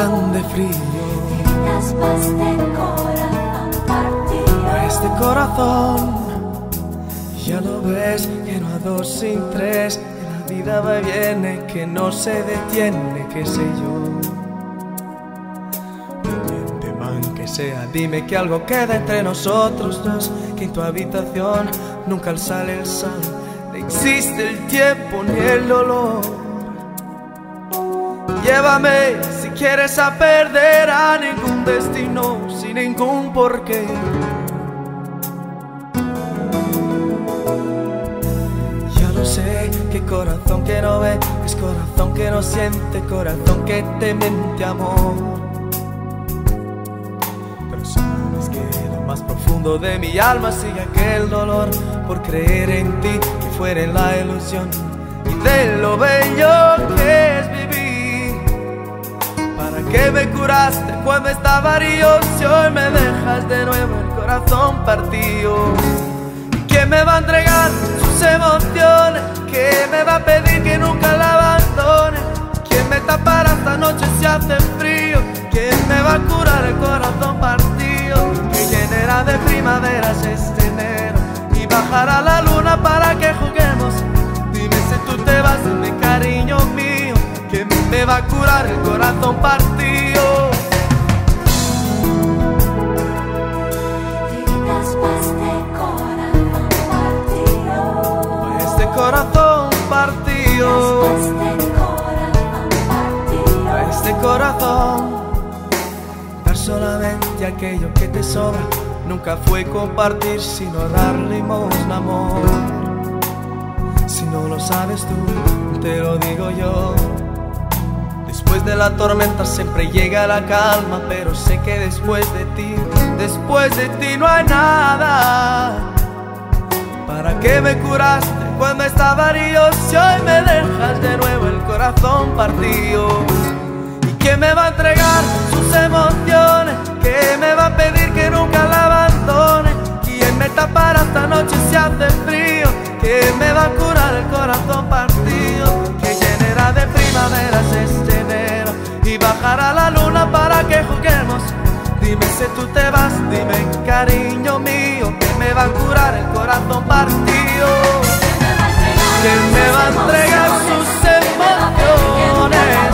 entran de frío. Heridas pa' este corazón partido. A este corazón, ya lo ves, que no a dos sin tres, que la vida va y viene, que no se detiene, qué sé yo. Pendiente man que sea, dime que algo queda entre nosotros dos, que en tu habitación nunca sale el sol, no existe el tiempo ni el dolor. Llévame si quieres a perder a ningún destino, sin ningún porqué. Ya lo sé, que corazón que no ve, es corazón que no siente, corazón que te miente, amor. Pero sabes que lo más profundo de mi alma sigue aquel dolor por creer en ti, que fuera en la ilusión y de lo bello que es vivir. ¿Para qué me curaste cuando estaba herido si hoy me dejas de nuevo el corazón partido? ¿Quién me va a entregar sus emociones? ¿Quién me va a pedir que nunca la abandone? ¿Quién me tapará esta noche si hace frío? ¿Quién me va a curar el corazón partido? Que llenará de primaveras este enero y bajará la luna para que juguemos. Dime si tú te vas, dime cariño mío, ¿quién me va a curar el corazón partido? Heridas pa' este corazón partido. Pa' este corazón partido. Pa' este corazón partido. Pa' este corazón. Dar solamente aquello que te sobra nunca fue compartir, sino dar limosna, amor. Si no lo sabes tú, te lo digo yo. Después de la tormenta siempre llega la calma, pero sé que después de ti no hay nada. ¿Para qué me curaste cuando estaba herido si hoy me dejas de nuevo el corazón partido? ¿Y quién me va a entregar sus emociones? ¿Quién me va a pedir que nunca la abandone? ¿Quién me tapará esta noche si hace frío? ¿Quién me va a curar el corazón partido? Que llenará de primaveras este enero y bajará la luna para que juguemos. Dime si tú te vas, dime cariño mío, que me va a curar el corazón partido. ¿Quién me va a entregar sus emociones?